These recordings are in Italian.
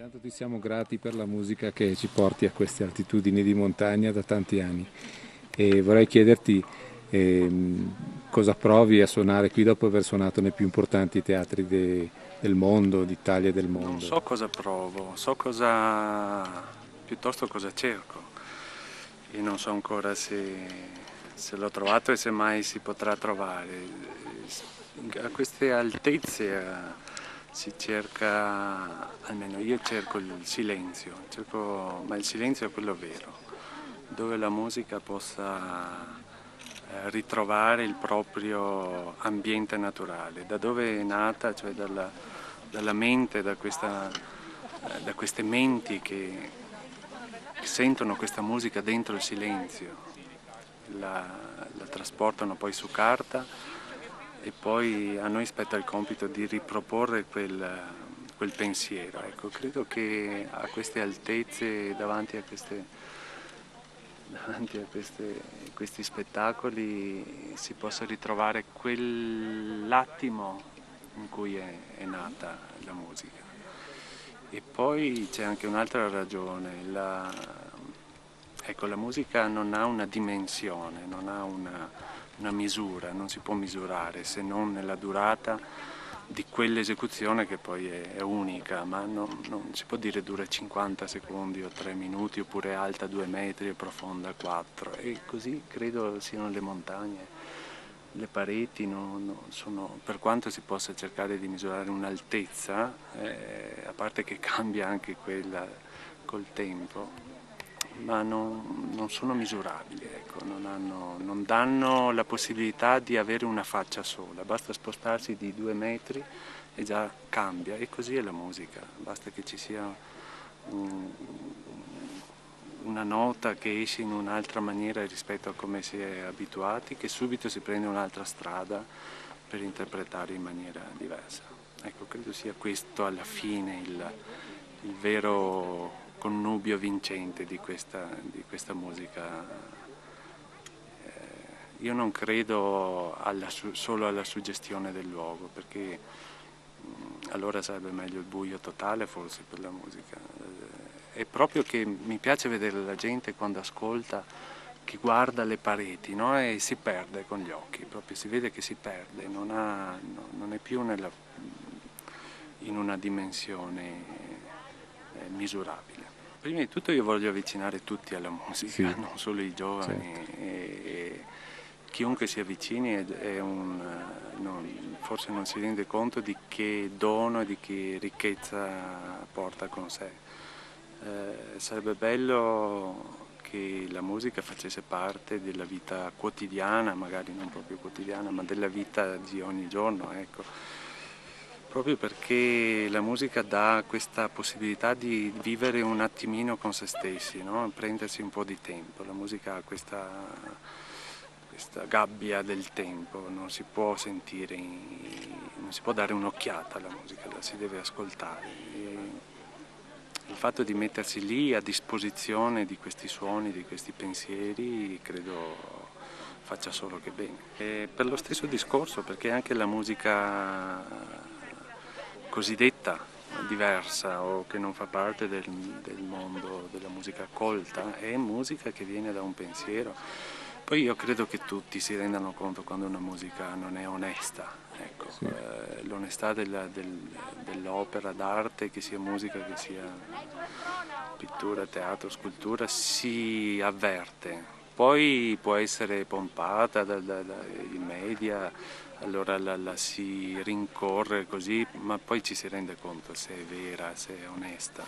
Intanto ti siamo grati per la musica che ci porti a queste altitudini di montagna da tanti anni e vorrei chiederti cosa provi a suonare qui dopo aver suonato nei più importanti teatri del mondo, d'Italia e del Non mondo. so cosa provo, so cosa, piuttosto cosa cerco. E non so ancora se l'ho trovato e se mai si potrà trovare. A queste altezze si cerca, almeno io cerco il silenzio, ma il silenzio è quello vero, dove la musica possa ritrovare il proprio ambiente naturale, da dove è nata, cioè dalla mente, da queste menti che sentono questa musica dentro il silenzio, la trasportano poi su carta e poi a noi spetta il compito di riproporre quel pensiero. Ecco, credo che a queste altezze, davanti a questi spettacoli si possa ritrovare quell'attimo in cui è nata la musica. E poi c'è anche un'altra ragione, ecco, la musica non ha una dimensione, non ha una misura, non si può misurare se non nella durata di quell'esecuzione che poi è unica, ma non si può dire dura 50 secondi o 3 minuti oppure è alta 2 metri e profonda 4 e così credo siano le montagne. Le pareti sono, per quanto si possa cercare di misurare un'altezza, a parte che cambia anche quella col tempo, ma non sono misurabili, ecco, non danno la possibilità di avere una faccia sola, basta spostarsi di 2 metri e già cambia, e così è la musica, basta che ci sia una nota che esce in un'altra maniera rispetto a come si è abituati, che subito si prende un'altra strada per interpretare in maniera diversa. Ecco, credo sia questo alla fine il vero connubio vincente di questa musica. Io non credo solo alla suggestione del luogo, perché allora sarebbe meglio il buio totale forse per la musica. È proprio che mi piace vedere la gente quando ascolta, che guarda le pareti, no? E si perde con gli occhi, proprio si vede che si perde, non è più in una dimensione misurabile. Prima di tutto io voglio avvicinare tutti alla musica, Sì, non solo i giovani. certo. E chiunque si avvicini forse non si rende conto di che dono e di che ricchezza porta con sé. Sarebbe bello che la musica facesse parte della vita quotidiana, magari non proprio quotidiana, ma della vita di ogni giorno, ecco. Proprio perché la musica dà questa possibilità di vivere un attimino con se stessi, no? Prendersi un po' di tempo. La musica ha questa gabbia del tempo, non si può sentire, non si può dare un'occhiata alla musica, la si deve ascoltare. E il fatto di mettersi lì a disposizione di questi suoni, di questi pensieri, credo faccia solo che bene. E per lo stesso discorso, perché anche la musica cosiddetta diversa o che non fa parte del mondo della musica colta è musica che viene da un pensiero. Poi io credo che tutti si rendano conto quando una musica non è onesta, ecco, Sì. l'onestà dell'opera d'arte, che sia musica, che sia pittura, teatro, scultura, si avverte. Poi può essere pompata dai media, allora la si rincorre così, ma poi ci si rende conto se è vera, se è onesta.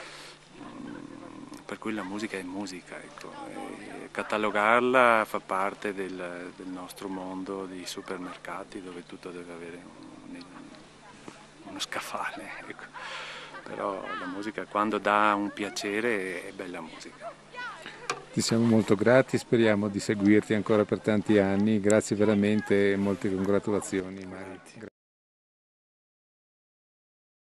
Per cui la musica è musica, ecco. E catalogarla fa parte del nostro mondo di supermercati dove tutto deve avere uno scaffale, ecco. Però la musica quando dà un piacere è bella musica. Ti siamo molto grati, speriamo di seguirti ancora per tanti anni. Grazie veramente e molte congratulazioni, Mario. Grazie.